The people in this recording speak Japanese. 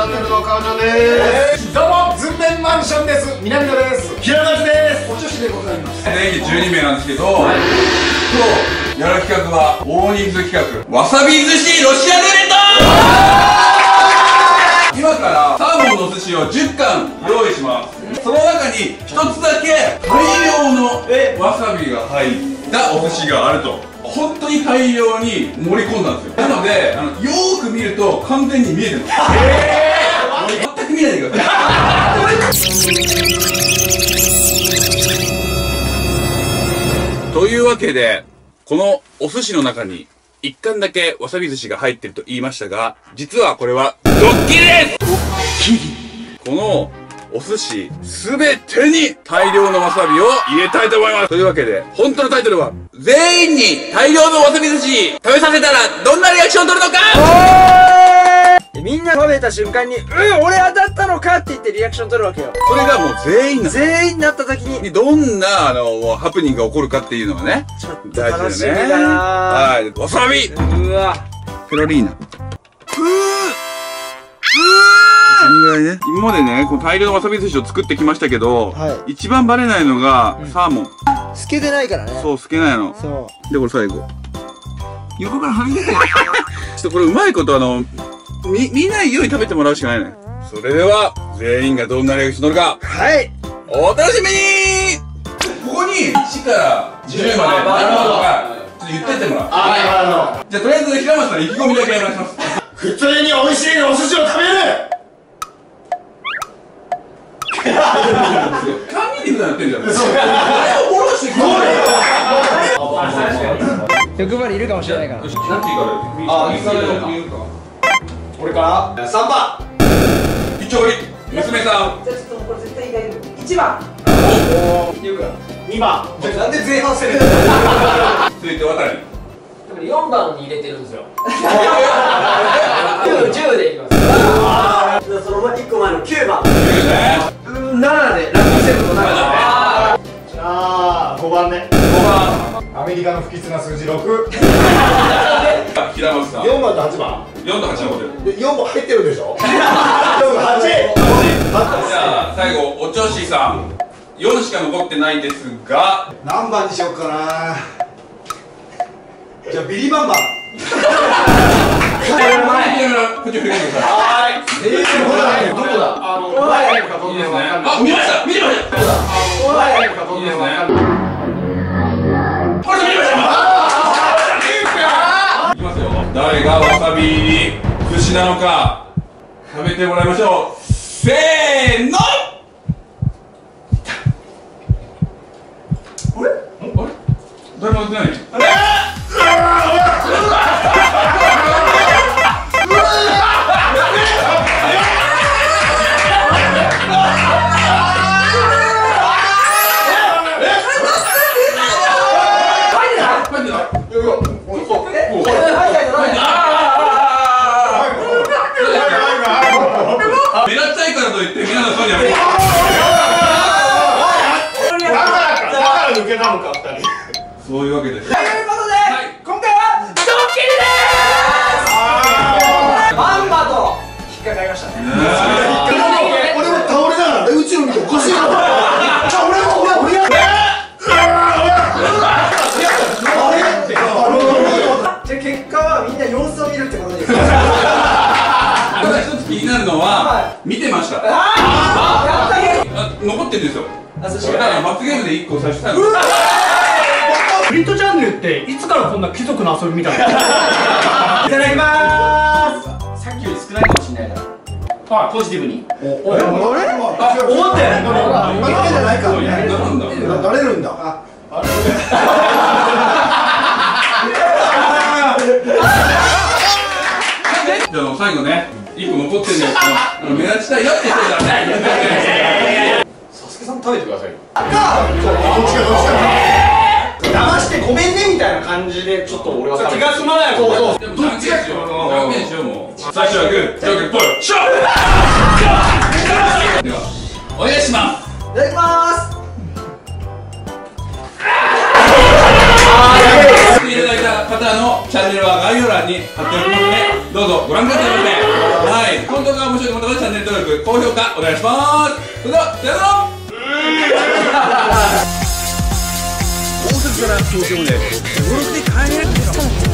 ャンネルの川ちゃんです。どうも、ズンメンマンションです。南野です。平松です。お女子でございます。 全員で12名なんですけど、今日やる企画は大人数企画、わさび寿司ロシアルレッド。今からサーモンのお寿司を10貫用意します。その中に一つだけ大量のわさびが入ったお寿司があると。本当に大量に盛り込んだんですよ。なのでよーく見ると完全に見えてるんです。全く見ないでください。というわけで、このお寿司の中に1貫だけわさび寿司が入ってると言いましたが、実はこれはドッキリです。ドッキリ。このお寿司すべてに大量のわさびを入れたいと思います。というわけで、本当のタイトルは、全員に大量のわさび寿司食べさせたらどんなリアクションを取るのか。 みんな食べた瞬間に俺当たったのかって言ってリアクション取るわけよ。 それがもう全員になった時にどんなハプニングが起こるかっていうのがね、 ちょっと楽しみだな。 はい、わさび、 うわペロリーナ、そんぐらいね。今までね、この大量のわさび寿司を作ってきましたけど、一番バレないのがサーモン。 透けてないからね。 そう、透けないの。 そうで、これ最後横からはみ出てる。ちょっとこれうまいこと見ないように食べてもらうしかないね。それでは全員がどんなリアクション乗るか、 はい、 お楽しみに。ここに1から10までなるほどかちょっと言ってってもらう。じゃあとりあえず平松さん意気込みだけお願いします。 普通に美味しいお寿司を食べる。 3人で普段やってんじゃん。あれをフォローしてくれ。 欲張りいるかもしれないから。 よし、なんて言うから言うか。 俺から3番一丁り娘さん。 じゃあちょっとこれ絶対意外と1番。 言うから2番。なんで前半戦続いて渡り。 4番に入れてるんですよ。10でいきます。 その1個前の9番。 9ね。 7でラッキーセブンの中で。 じゃあ5番ね。 5番。 アメリカの不吉な数字6。 平松さん。 4番と8番。 4と8残ってる。 で4番入ってるでしょ。4と8。 じゃあ最後おちょしさん。4しか残ってないんですが、 何番にしようかな。じゃあビリバンバン。 こっちを振り向いてください。 どこだ。 いいですね。あ、見ました。見てました。いいですね。これ見ました。いきますよ。誰がわさび寿司なのか食べてもらいましょう。せーの。あれ？誰もやってない。目立ちたいからといって皆さんそうやめて。だから抜けたのか2人。そういうわけです。 ということで、今回はドッキリでーす。まんまと引っかかりましたね。 俺も倒れながら宇宙見ておかしいな。 じゃあ結果はみんな様子を見るってことです。 ただ一つ気になるのは見てました。残ってるんですよ。だから罰ゲームで1個差したの。 フリットチャンネルっていつからこんな貴族の遊びみたいな。 いただきまーす。 さっきより少ないかもしれないから。ポジティブに。 思ってないからね。慣れるんだ。 じゃあ最後ね、1個残ってるんですけど、目立ちたいよって言ってたらね。 サスケさん食べてくださいよ。 どっちか騙してごめんねみたいな感じでちょっと俺は気が済まないもんね。 でもじゃんけんしよう。じゃんけんしようもう。最初はグー、じゃんけんぽい。しょ。ではお願いします。 いただきまーす。 いただいた方のチャンネルは概要欄に貼っておきますので、どうぞご覧くださいませ。はい、本当が面白いと思ったら高評価お願いします。それではさよなら。大阪から東京まで登録で帰れるんですか。